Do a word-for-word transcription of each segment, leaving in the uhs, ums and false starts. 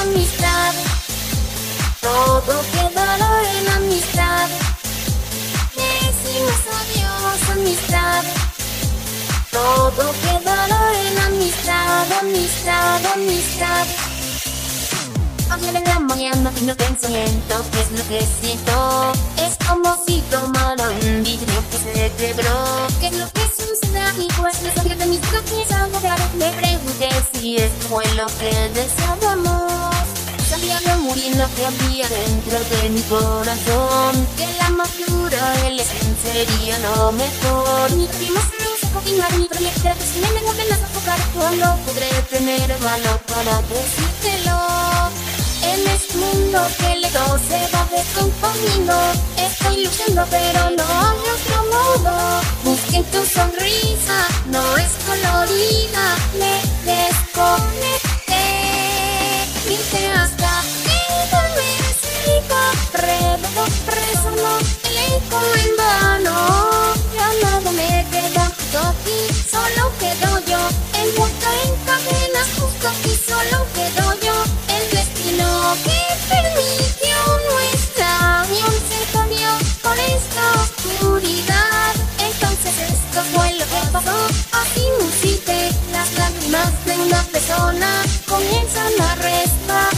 amistad. Todo quedará en amistad. Decimos adiós, amistad. Todo quedará en amistad, amistad, amistad. Ayer en la mañana vino pensamiento, ¿qué es lo que siento? Es como si tomara un vidrio que se quebró. ¿Qué es lo que sucede aquí? Pues no sabía de mis coches ahogar. Me pregunté si esto fue lo que deseábamos. Sabía lo muriendo que había dentro de mi corazón, que la más pura elección sería lo mejor. Ni tuvimos luz a continuar mi proyecto, que si me vuelven a sofocar, cuando podré tener valor para decírtelo. En este mundo que le doy se va descomponiendo. Estoy luchando pero no hay otro modo. Busqué tu sonrisa, no es colorida. Me desconecté, viste hasta que me explico. Redondo, resono, el eco en vano. Ya nada me queda justo aquí, solo quedo yo. Envuelta en cadenas, justo aquí solo quedo yo. El destino que permitió nuestra unión se cambió por esta oscuridad. Entonces esto fue lo que pasó. Así musité, las lágrimas de una persona comienzan a resbalar.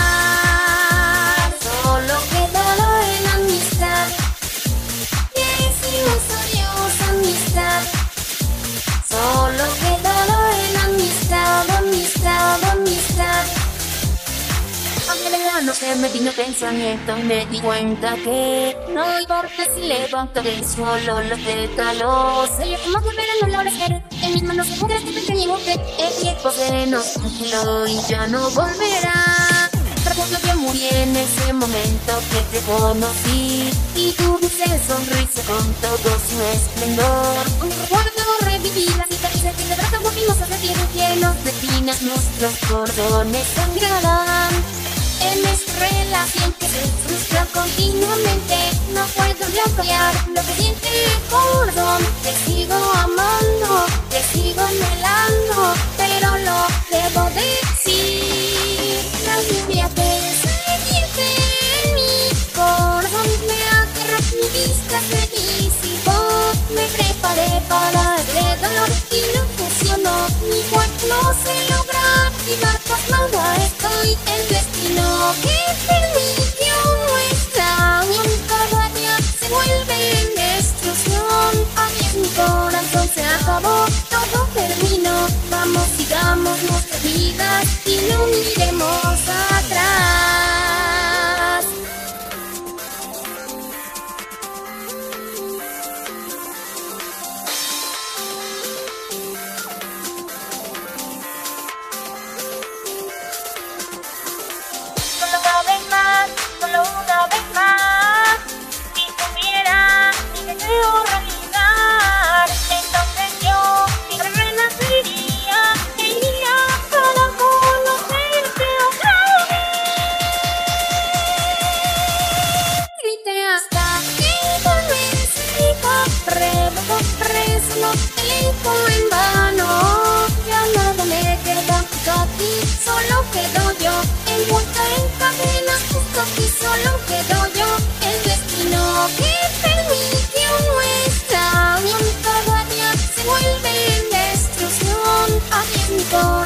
Solo quedará en amistad. Decimos adiós, amistad. Solo quedará en amistad, amistad, amistad. Ayer en la noche me vino pensamiento y me di cuenta que no importa si levanto del suelo los pétalos, sería como volver a no florecer. En mis manos se pudre este pequeño que el tiempo se nos congeló y ya no volverá. Recuerdo que morí en ese momento que te conocí y tu dulce sonrisa con todo su esplendor. Un recuerdo revivir las cicatrices que de verdad volvimos a sentir llenos de espinas, nuestros cordones sangrarán. En esta relación que se frustra continuamente, no puedo bloquear lo que siente el corazón. Te sigo amando, te sigo anhelando, pero lo debo decir. La lluvia que se vierte en mi corazón me aterra, mi vista se disipó. Me preparé para el dolor y lo fusionó. Mi cuerpo no se logra activar, pasmada estoy. El destino que permitió nuestra unión cada día se vuelve en destrucción. Adiós, mi corazón se acabó, todo terminó. Vamos, sigamos nuestras vidas y no miremos atrás. Solo una vez más, solo una vez más. Si tuviera mi deseo realidad, entonces yo siempre renacería e iría para conocerte otra vez. Grité hasta que volví seco, redondo, resono, el eco en vano. Ya nada me queda justo aquí, solo quedo yo. Envuelta en cadenas, justo aquí solo quedo yo. El destino que permitió nuestra unión cada día se vuelve en destrucción. Adiós, mi corazón.